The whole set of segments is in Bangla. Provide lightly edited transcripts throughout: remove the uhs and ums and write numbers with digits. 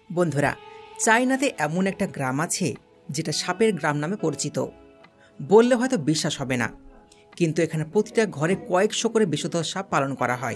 বন্ধুরা, চায়নাতে এমন একটা গ্রাম আছে যেটা সাপের গ্রাম নামে পরিচিত। বললে হয়তো বিশ্বাস হবে না, কিন্তু এখানে প্রতিটা ঘরে কয়েকশো করে বিষধর সাপ পালন করা হয়।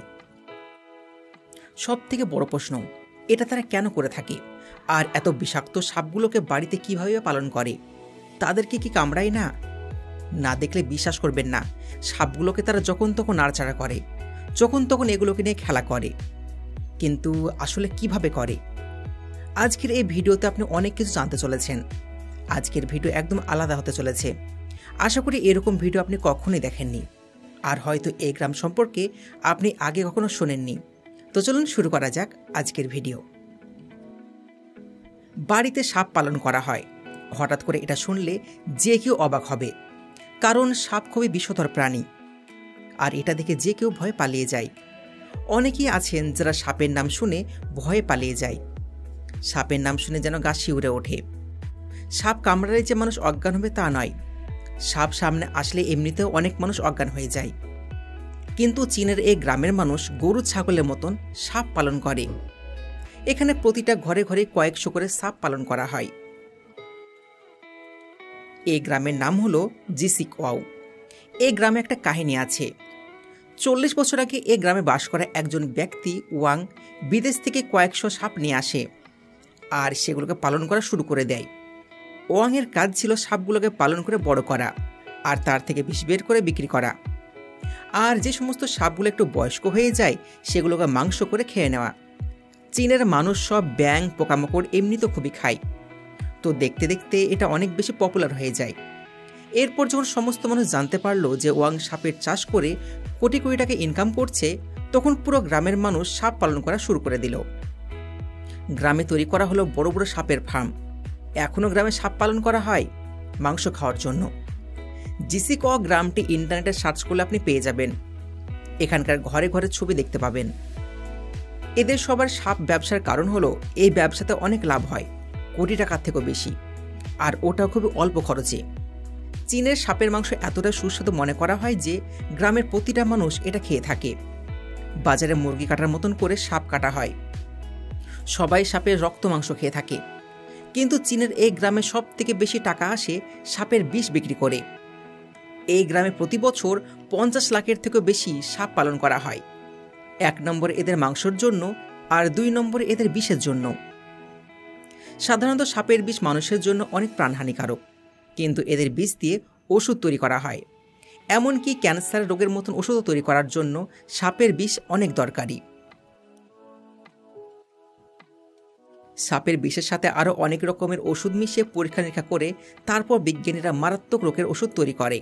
সব থেকে বড় প্রশ্ন, এটা তারা কেন করে থাকে? আর এত বিষাক্ত সাপগুলোকে বাড়িতে কিভাবে পালন করে? তাদেরকে কি কামড়ায় না? না দেখলে বিশ্বাস করবেন না, সাপগুলোকে তারা যখন তখন নাড়াচাড়া করে, যখন তখন এগুলোকে নিয়ে খেলা করে। কিন্তু আসলে কিভাবে করে? আজকের এই ভিডিওতে আপনি অনেক কিছু জানতে চলেছেন। আজকের ভিডিও একদম আলাদা হতে চলেছে। আশা করি এরকম ভিডিও আপনি কখনোই দেখেননি, আর হয়তো এই গ্রাম সম্পর্কে আপনি আগে কখনো শোনেননি। তো চলুন শুরু করা যাক আজকের ভিডিও। বাড়িতে সাপ পালন করা হয়। হঠাৎ করে এটা শুনলে যে কেউ অবাক হবে, কারণ সাপ খুবই বিষধর প্রাণী, আর এটা দেখে যে কেউ ভয়ে পালিয়ে যায়। অনেকেই আছেন যারা সাপের নাম শুনে ভয়ে পালিয়ে যায়। সাপের নাম শুনে যেন গা শিউরে ওঠে। সাপ কামড়ালে যে মানুষ অজ্ঞান হবে তা নয়, সাপ সামনে আসলে এমনিতেও অনেক মানুষ অজ্ঞান হয়ে যায়। কিন্তু চীনের এই গ্রামের মানুষ গরু ছাগলের মতন সাপ পালন করে। এখানে প্রতিটা ঘরে ঘরে কয়েকশো করে সাপ পালন করা হয়। এই গ্রামের নাম হলো জিসিকওয়াও। এই গ্রামে একটা কাহিনী আছে। 40 বছর আগে এই গ্রামে বাস করা একজন ব্যক্তি ওয়াং বিদেশ থেকে কয়েকশো সাপ নিয়ে আসে, আর সেগুলোকে পালন করা শুরু করে দেয়। ওয়াংয়ের কাজ ছিল সাপগুলোকে পালন করে বড় করা, আর তার থেকে বিষ বের করে বিক্রি করা। আর যে সমস্ত সাপগুলো একটু বয়স্ক হয়ে যায় সেগুলোকে মাংস করে খেয়ে নেওয়া। চীনের মানুষ সব ব্যাঙ পোকামাকড় এমনি তো খুবই খায়, তো দেখতে দেখতে এটা অনেক বেশি পপুলার হয়ে যায়। এরপর যখন সমস্ত মানুষ জানতে পারলো যে ওয়াং সাপের চাষ করে কোটি কোটি টাকা ইনকাম করছে, তখন পুরো গ্রামের মানুষ সাপ পালন করা শুরু করে দিল। গ্রামে তৈরি করা হলো বড় বড় সাপের ফার্ম। এখনও গ্রামে সাপ পালন করা হয় মাংস খাওয়ার জন্য। জিসিকওয়াও গ্রামটি ইন্টারনেটে সার্চ করলে আপনি পেয়ে যাবেন। এখানকার ঘরে ঘরে ছবি দেখতে পাবেন। এদের সবার সাপ ব্যবসার কারণ হলো এই ব্যবসাতে অনেক লাভ হয়, কোটি টাকার থেকেও বেশি, আর ওটাও খুবই অল্প খরচে। চীনের সাপের মাংস এতটা সুস্বাদু মনে করা হয় যে গ্রামের প্রতিটা মানুষ এটা খেয়ে থাকে। বাজারে মুরগি কাটার মতন করে সাপ কাটা হয়। সবাই সাপের রক্ত মাংস খেয়ে থাকে। কিন্তু চীনের এই গ্রামে সব থেকে বেশি টাকা আসে সাপের বিষ বিক্রি করে। এই গ্রামে প্রতি বছর 50 লাখের থেকেও বেশি সাপ পালন করা হয়। 1 নম্বরে এদের মাংসের জন্য, আর 2 নম্বরে এদের বিষের জন্য। সাধারণত সাপের বিষ মানুষের জন্য অনেক প্রাণহানিকারক, কিন্তু এদের বিষ দিয়ে ওষুধ তৈরি করা হয়। এমনকি ক্যান্সার রোগের মতন ওষুধও তৈরি করার জন্য সাপের বিষ অনেক দরকারি। সাপের বিষের সাথে আরও অনেক রকমের ওষুধ মিশিয়ে পরীক্ষা নিরীক্ষা করে তারপর বিজ্ঞানীরা মারাত্মক রোগের ওষুধ তৈরি করে।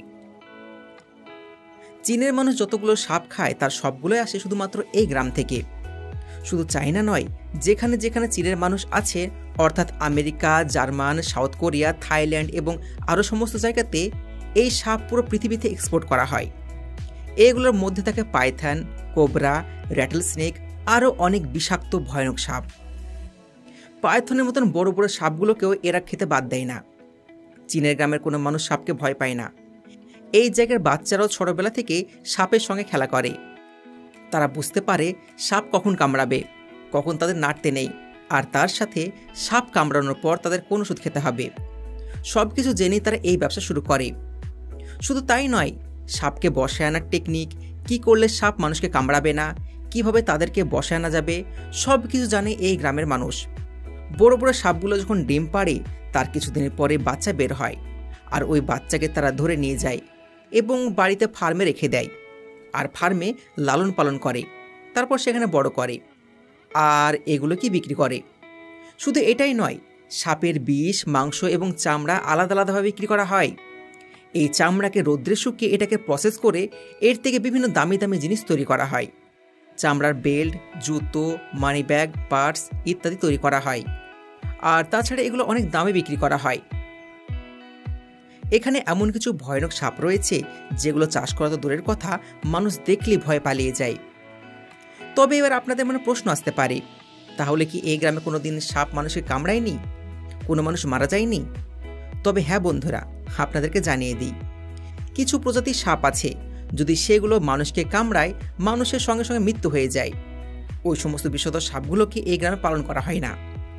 চীনের মানুষ যতগুলো সাপ খায় তার সবগুলোই আসে শুধুমাত্র এই গ্রাম থেকে। শুধু চায়না নয়, যেখানে যেখানে চীনের মানুষ আছে, অর্থাৎ America, German, South Korea, Thailand এবং আরও সমস্ত জায়গাতে এই সাপ পুরো পৃথিবীতে এক্সপোর্ট করা হয়। এগুলোর মধ্যে থাকে পাইথন, কোবরা, র্যাটল স্নেক, আরও অনেক বিষাক্ত ভয়ানক সাপ। পাইথনের মতন বড় বড় সাপগুলোকেও এরা খেতে বাদ দেয় না। চীনের গ্রামের কোনো মানুষ সাপকে ভয় পায় না। এই জায়গার বাচ্চারাও ছোটবেলা থেকে সাপের সঙ্গে খেলা করে। তারা বুঝতে পারে সাপ কখন কামড়াবে, কখন তাদের নাড়তে নেই, আর তার সাথে সাপ কামড়ানোর পর তাদের কোন ওষুধ খেতে হবে। সব কিছু জেনেই তারা এই ব্যবসা শুরু করে। শুধু তাই নয়, সাপকে বসায় আনার টেকনিক, কি করলে সাপ মানুষকে কামড়াবে না, কিভাবে তাদেরকে বসায় আনা যাবে, সব কিছু জানে এই গ্রামের মানুষ। বড় বড় সাপগুলো যখন ডিম পাড়ে তার কিছুদিনের পরে বাচ্চা বের হয়, আর ওই বাচ্চাকে তারা ধরে নিয়ে যায় এবং বাড়িতে ফার্মে রেখে দেয়, আর ফার্মে লালন পালন করে, তারপর সেখানে বড় করে, আর এগুলো কি বিক্রি করে। শুধু এটাই নয়, সাপের বিষ, মাংস এবং চামড়া আলাদা আলাদাভাবে বিক্রি করা হয়। এই চামড়াকে রৌদ্রে শুকিয়ে এটাকে প্রসেস করে এর থেকে বিভিন্ন দামি দামি জিনিস তৈরি করা হয়। চামড়ার বেল্ট, জুতো, মানি ব্যাগ, পার্স ইত্যাদি তৈরি করা হয়, আর তাছাড়া এগুলো অনেক দামে বিক্রি করা হয়। এখানে এমন কিছু ভয়ানক সাপ রয়েছে যেগুলো চাষ করা তো দূরের কথা, মানুষ দেখলেই ভয় পালিয়ে যায়। তবে এবার আপনাদের মনে প্রশ্ন আসতে পারে, তাহলে কি এই গ্রামে কোনো দিন সাপ মানুষকে কামড়ায়নি, কোনো মানুষ মারা যায়নি? তবে হ্যাঁ বন্ধুরা, আপনাদেরকে জানিয়ে দিই, কিছু প্রজাতির সাপ আছে, যদি সেগুলো মানুষকে কামড়ায় মানুষের সঙ্গে সঙ্গে মৃত্যু হয়ে যায়। ওই সমস্ত বিষধর সাপগুলোকে এই গ্রামে পালন করা হয় না।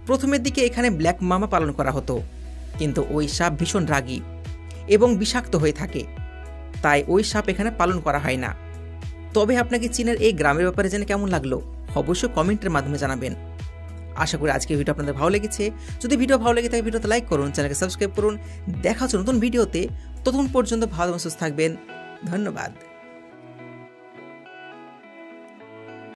প্রথমের দিকে এখানে ব্ল্যাক মামা পালন করা হতো, কিন্তু ওই সাপ ভীষণ রাগী এবং বিষাক্ত হয়ে থাকে, তাই ওই সাপ এখানে পালন করা হয় না। তবে আপনাকে চীনের এই গ্রামের ব্যাপারে জেনে কেমন লাগলো অবশ্যই কমেন্টের মাধ্যমে জানাবেন। আশা করি আজকের ভিডিও আপনাদের ভালো লেগেছে। যদি ভিডিও ভালো লেগে থাকে ভিডিওতে লাইক করুন, চ্যানেলকে সাবস্ক্রাইব করুন। দেখা হচ্ছে নতুন ভিডিওতে, ততক্ষণ পর্যন্ত ভালো সুস্থ থাকবেন। ধন্যবাদ।